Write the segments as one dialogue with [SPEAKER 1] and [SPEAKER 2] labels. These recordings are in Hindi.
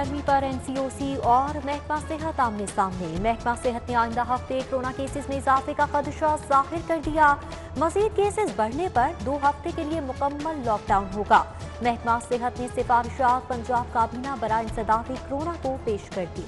[SPEAKER 1] नरमी पर NCOC और महकमा सेहत आमने सामने। महकमा सेहत ने आइंदा हफ्ते कोरोना केसेस में इजाफे का खदशा जाहिर कर दिया। मजीद केसेस बढ़ने पर 2 हफ्ते के लिए मुकम्मल लॉकडाउन होगा। महकमा सेहत ने सिफारिशात पंजाब काबीना बराए इंसदाद कोरोना को पेश कर दी।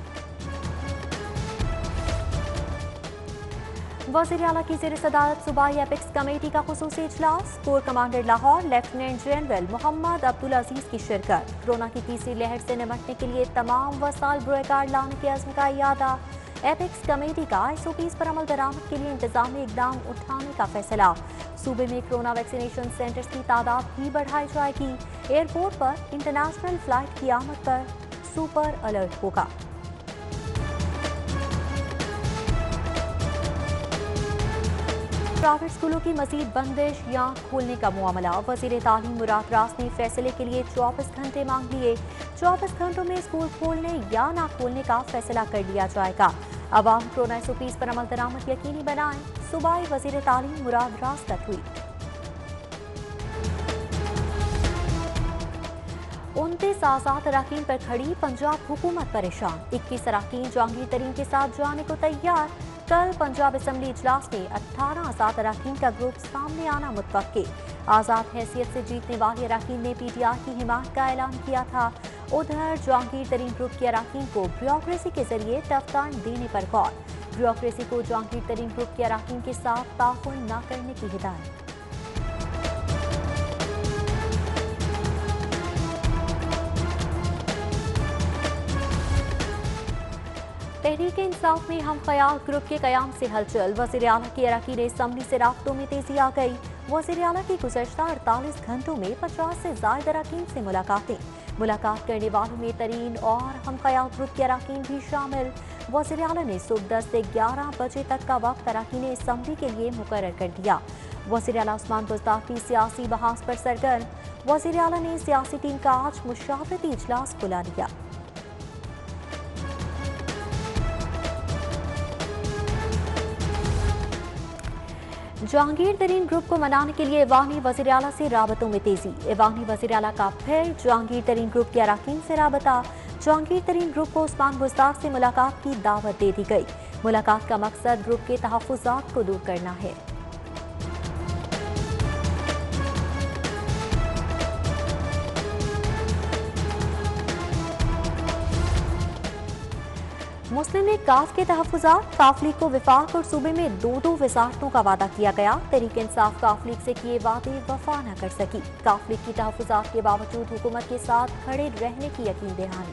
[SPEAKER 1] वज़ीर आला की ज़ेर सदारत सूबाई एपिक्स कमेटी का खुसूसी इजलास। Core commander Lahore lieutenant general Mohammad Abdul Aziz की शिरकत। कोरोना की तीसरी लहर से निपटने के लिए तमाम वसाइल बुरेकार लाने के अज़्म का इरादा। एपिक्स कमेटी का SOPs पर अमल दरामद के लिए इंतजामी इकदाम उठाने का फैसला। सूबे में कोरोना वैक्सीनेशन सेंटर्स की तादाद भी बढ़ाई जाएगी। एयरपोर्ट पर इंटरनेशनल फ्लाइट की आमद पर सुपर अलर्ट होगा। प्राइवेट स्कूलों की मजीद बंदिश या खोलने का मामला। वज़ीर तालीम मुराद रास ने फैसले के लिए 24 घंटे मांग लिए। 24 घंटों में स्कूल खोलने या ना खोलने का फैसला कर लिया जाएगा। अवाम कोरोना SOPs पर अमल दरामद यकीनी बनाएं। सूबाई वज़ीर तालीम मुराद रास का ट्वीट। 29 आज़ाद अराकीन पर खड़ी पंजाब हुकूमत परेशान। 21 अराकीन जहांगीर तरीन के साथ जाने को तैयार। कल पंजाब असम्बली इजलास में 18 आज़ाद अराकीन का ग्रुप सामने आना मुतवक्के। आज़ाद हैसियत से जीतने वाले अराकीन ने PTI की हिमायत का ऐलान किया था। उधर जहांगीर तरीन ग्रुप के अराकीन को ब्यूरोक्रेसी के जरिए टफतान देने पर गौर। ब्यूरोक्रेसी को जहांगीर तरीन ग्रुप के अराकीन के साथ ताउन न करने की हिदायत। तहरीक इंसाफ में हम ख्याल ग्रुप के कयाम से हलचल। वज़ीर आला की अराकीन असम्बली से राब्तों में तेजी आ गई। वज़ीर आला की गुज़श्ता 48 घंटों में 50 से ज़ायद अराकीन से मुलाकातें। मुलाकात करने वालों में तरीन और हम ख्याल ग्रुप के अराकीन भी शामिल। वज़ीर आला ने सुबह 10 से 11 बजे तक का वक्त अराकीन असम्बली के लिए मुकर्रर कर दिया। वज़ीर आला उस्मान बुज़दार की सियासी बहास पर सरगर्म। वज़ीर आला ने सियासी टीम का आज मुशावरती इजलास बुला लिया। जहांगीर तरीन ग्रुप को मनाने के लिए ऐवानी वज़ीर आला से राबतों में तेजी। ऐवानी वज़ीर आला का फिर जहांगीर तरीन ग्रुप के अराकीन से राबता। जहांगीर तरीन ग्रुप को उस्मान बुज़दार से मुलाकात की दावत दे दी गई। मुलाकात का मकसद ग्रुप के तहफ़्फ़ुज़ात को दूर करना है। मुस्लिम लीग काफ के तहफ़्फ़ुज़ात। काफ लीग को विफाक और सूबे में 2-2 वज़ारतों का वादा किया गया। तहरीक इंसाफ काफ लीग से किए वादे वफा न कर सकी। काफ लीग की तहफ़्फ़ुज़ात के बावजूद हुकूमत के साथ खड़े रहने की यकीन दहानी।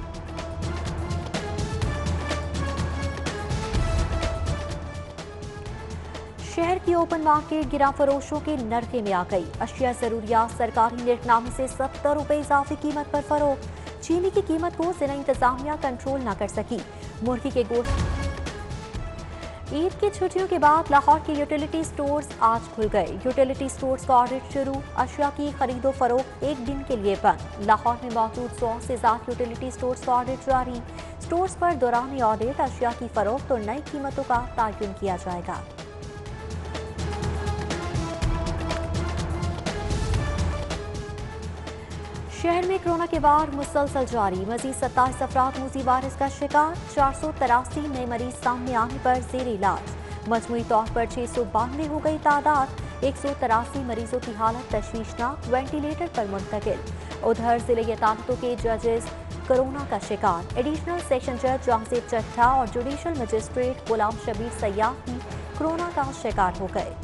[SPEAKER 1] शहर की ओपन मार्केट गिरा फरोशों के नरखे में आ गई। अशिया ज़रूरियात सरकारी निर्खनामे से 70 रुपये इजाफी कीमत पर फरोख्त। चीनी की कीमत को जिला इंतजामिया कंट्रोल न कर सकी। मुर्गी के गोश्त। ईद की छुट्टियों के बाद लाहौर के यूटिलिटी स्टोर्स आज खुल गए। यूटिलिटी स्टोर्स का ऑडिट शुरू। अशिया की खरीदो फरोख्त एक दिन के लिए बंद। लाहौर में मौजूद 100 से ज्यादा यूटिलिटी स्टोर्स का ऑडिट जारी। स्टोर्स पर दौरान ऑडिट अशिया की फरोख्त और नई कीमतों का तयन किया जाएगा। शहर में कोरोना के वार मुसलसल जारी। मजीद 27 अफराद मूजी वायरस का शिकार। 483 नए मरीज सामने आने पर जेर इलाज। मजमूई तौर पर 692 हो गई तादाद। 183 मरीजों की हालत तशवीशनाक, वेंटिलेटर पर मुंतकिल। उधर जिले अदालतों के जजेस कोरोना का शिकार। एडिशनल सेशन जज जहांगीर चट्टा और जुडिशल मजिस्ट्रेट गुलाम शबीर सयाह भी कोरोना का शिकार हो गए।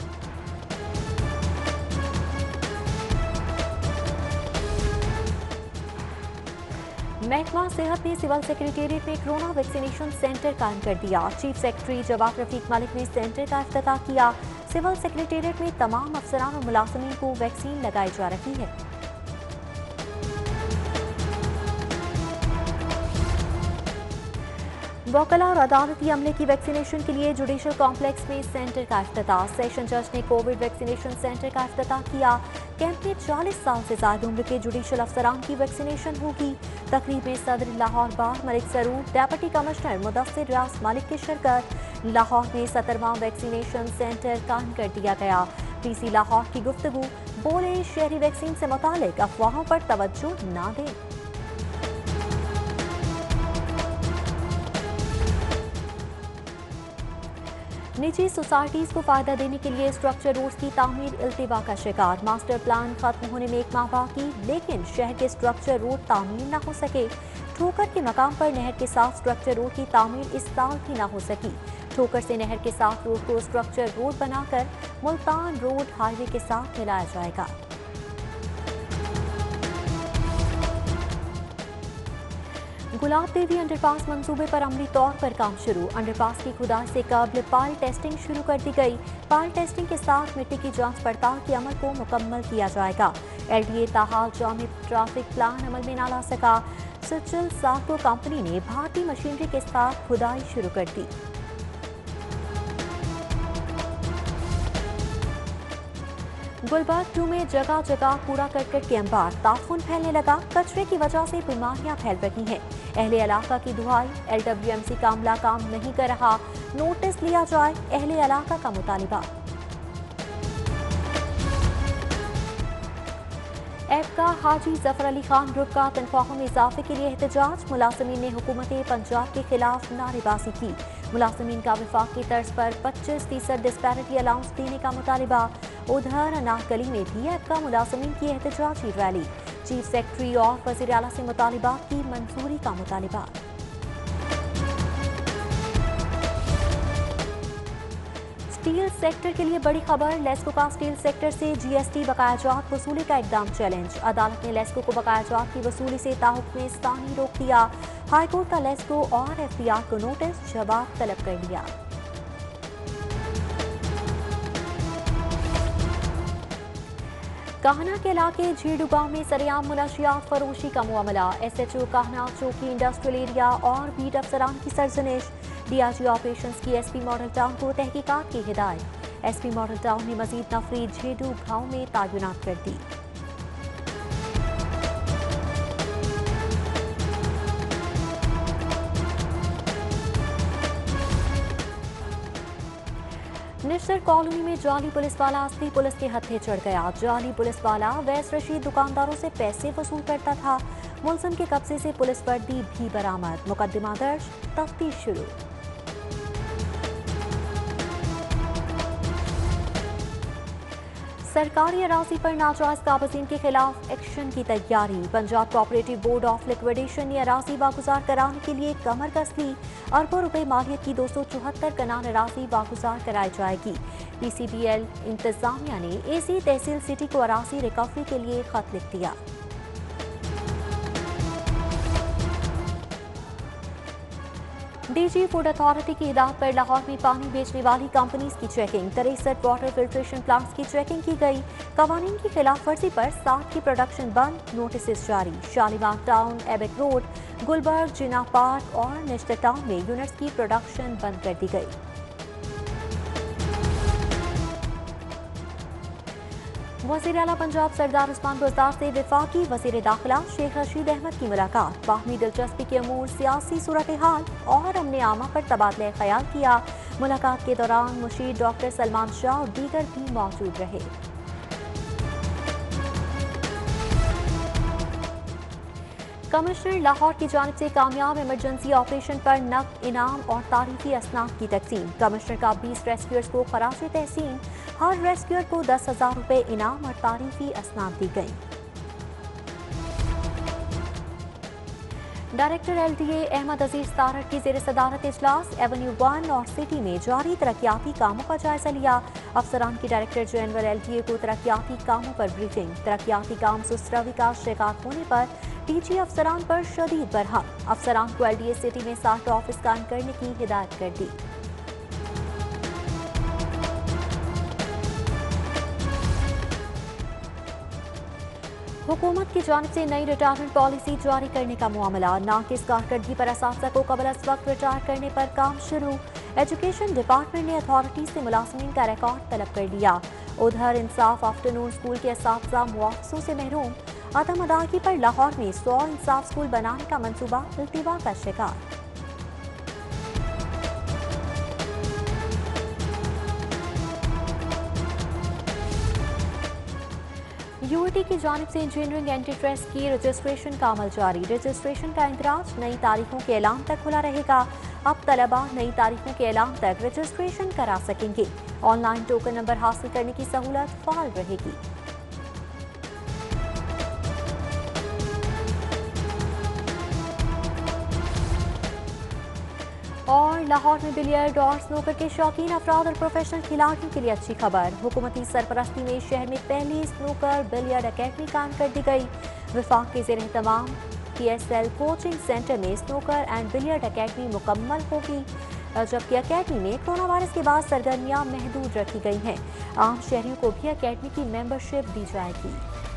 [SPEAKER 1] महकमा सेहत ने सिविल सेक्रेटेरिएट में कोरोना वैक्सीनेशन सेंटर कायम कर दिया। चीफ सेक्रेटरी जवाद रफीक मलिक ने सेंटर का इफ्तिताह किया। सिविल सेक्रेटेरिएट में तमाम अफसरान और मुलाजमीन को वैक्सीन लगाई जा रही है। वकला और अदालती अमले की वैक्सीनेशन के लिए जुडिशल कॉम्प्लेक्स में सेंटर का इफ्तिताह। सेशन जज ने कोविड वैक्सीनेशन सेंटर का इफ्तिताह किया। कैंप में 40 साल से ज्यादा उम्र के जुडिशल अफसरान की वैक्सीनेशन होगी। तकरीब में सदर Lahore bar Malik Saroor, deputy commissioner Mudassir Riaz Malik की शिरकत। लाहौर में 17वां वैक्सीनेशन सेंटर कायम कर दिया गया। PC लाहौर की गुफ्तगू। बोले, शहरी वैक्सीन से मुतालिक अफवाहों पर तवज्जो न दें। निजी सोसाइटीज को फायदा देने के लिए स्ट्रक्चर रोड्स की तामीर इल्तिवा का शिकार। मास्टर प्लान खत्म होने में 1 माह बाकी, लेकिन शहर के स्ट्रक्चर रोड तामीर न हो सके। ठोकर के मकाम पर नहर के साथ स्ट्रक्चर रोड की तामीर इस साल भी न हो सकी। ठोकर से नहर के साथ रोड को स्ट्रक्चर रोड बनाकर मुल्तान रोड हाईवे के साथ मिलाया जाएगा। गुलाब देवी अंडरपास मंसूबे पर अमली तौर पर काम शुरू। अंडरपास की खुदाई से कबल पाल टेस्टिंग शुरू कर दी गई। पाल टेस्टिंग के साथ मिट्टी की जांच पड़ताल के अमल को मुकम्मल किया जाएगा। LDA ताहाल जामिद ट्रैफिक प्लान अमल में न ला सका। सिचल साको कंपनी ने भारतीय मशीनरी के साथ खुदाई शुरू कर दी। गुलबर्ग 2 में जगह जगह कूड़ा करकट के अंबार, ताफून फैलने लगा। कचरे की वजह से बीमारियां फैल रही हैं। अहले इलाका की दुहाई, LWMC का अमला काम नहीं कर रहा, नोटिस लिया जाए, अहले इलाका का मुतालिबा। एफका हाजी जफर अली खान ग्रुप का तनख्वाहों में इजाफे के लिए एहतजाज। मुलाजमीन ने हुकूमत पंजाब के खिलाफ नारेबाजी की। मुलाजमीन का विफाक की तर्ज पर 25% डिस्पैरिटी अलाउंस देने का मुतालिबा। उधर अनारकली में भी एफका मुलाजमीन की एहतजाजी रैली। चीफ सेक्रेटरी और वज़ीर आला से मुतालिबात की मंजूरी का मुतालिबा। स्टील सेक्टर के लिए बड़ी खबर। लेस्को का स्टील सेक्टर से GST बकायाजात वसूली का इकदाम चैलेंज। अदालत ने लेस्को को बकायाजात की वसूली से ताहुक्म स्थानी रोक दिया। हाईकोर्ट का लेस्को और FDR को नोटिस, जवाब तलब कर लिया। काहना के इलाके झीडू गांव में सरेआम मुनशियात फरोशी का मामला। SHO काहना चौकी इंडस्ट्रियल एरिया और बीट अफसरान की सरजनिश। DIG ऑपरेशंस की SP मॉडल टाउन को तहकीकात की हिदायत। SP मॉडल टाउन ने मजीद नफरी झीडू गांव में तैनात कर दी। निश्तर कॉलोनी में जाली पुलिस वाला असली पुलिस के हत्थे चढ़ गया। जाली पुलिस वाला वैस रशीद दुकानदारों से पैसे वसूल करता था। मुलजिम के कब्जे से पुलिस वर्दी भी बरामद। मुकदमा दर्ज, तफ्तीश शुरू। सरकारी अराजी पर नाजायज काबजीन के खिलाफ एक्शन की तैयारी। Punjab cooperative board of liquidation ने अराजी वागुजार कराने के लिए कमर कस ली। अरबों रुपए मालियत की 274 कनाल अराजी वागुजार कराई जाएगी। PCBL इंतजामिया ने AC तहसील सिटी को अराजी रिकवरी के लिए खत लिख दिया। DG फूड अथॉरिटी की हिदायत पर लाहौर में पानी बेचने वाली कंपनीज की चेकिंग। 63 वाटर फिल्ट्रेशन प्लांट्स की चेकिंग की गई। कवानीन की खिलाफ वर्जी पर 7 की प्रोडक्शन बंद, नोटिस जारी। Shalimar town, Aibak road, Gulberg, Jinnah park और निश्तर टाउन में यूनिट्स की प्रोडक्शन बंद कर दी गई। वज़ीर आला पंजाब सरदार उस्मान बुज़दार से वफाकी वज़ीर दाखिला शेख रशीद अहमद की मुलाकात। बाहमी दिलचस्पी के अमूर, सियासी सूरत हाल और अमन आमा पर तबादला ख्याल किया। मुलाकात के दौरान मुशीर डॉक्टर सलमान शाह और दीगर भी मौजूद रहे। कमिश्नर लाहौर की जानिब से कामयाब इमरजेंसी ऑपरेशन पर नकद इनाम और तारीफी असनाद की तकसीम। कमिश्नर का 20 रेस्क्यूअर्स को खराज तहसीन। हर रेस्क्यूअर को 10,000 रुपए इनाम और तारीफी असनाद दी गई। डायरेक्टर LDA अहमद अजीज तारक की जेर सदारत इजलास। एवेन्यू 1 और सिटी में जारी तरक्याती कामों का जायजा लिया। अफसरान की डायरेक्टर जनरल LDA को तरक्याती कामों पर ब्रीफिंग। तरक्याती काम सुस्तरवी का शिकार होने पर DG अफसरान पर शदीद बरहम। अफसरान को LDA सिटी में 60 ऑफिस कायम करने की हिदायत कर दी। हुकूमत की जानिब से नई रिटायरमेंट पॉलिसी जारी करने का मामला। नाकिस कारकर्दगी पर असातिज़ा को कबल अज़ वक्त रिटायर करने पर काम शुरू। एजुकेशन डिपार्टमेंट ने अथॉरिटी से मुलाज़मीन का रिकॉर्ड तलब कर लिया। उधर इंसाफ आफ्टरनून स्कूल के असातिज़ा मुआवज़ों से महरूम। अदम अदायगी पर लाहौर में 100 इंसाफ स्कूल बनाने का मंसूबा इल्तिवा का शिकार। UAT की जानिब से इंजीनियरिंग एंट्री टेस्ट की रजिस्ट्रेशन का अमल जारी। रजिस्ट्रेशन का इंदराज नई तारीखों के ऐलान तक खुला रहेगा। अब तलबा नई तारीखों के ऐलान तक रजिस्ट्रेशन करा सकेंगे। ऑनलाइन टोकन नंबर हासिल करने की सहूलत फाल रहेगी। और लाहौर में बिलियर्ड और स्नूकर के शौकीन अफराद और प्रोफेशनल खिलाड़ियों के लिए अच्छी खबर। हुकूमती सरपरस्ती में शहर में पहली स्नूकर बिलियर्ड अकेडमी कायम कर दी गई। विफाक के ज़ेर तमाम PSL कोचिंग सेंटर में स्नूकर एंड बिलियर्ड अकेडमी मुकम्मल होगी, जबकि अकेडमी में कोरोना वायरस के बाद सरगर्मियां महदूद रखी गई हैं। आम शहरियों को भी अकेडमी की मेंबरशिप दी जाएगी।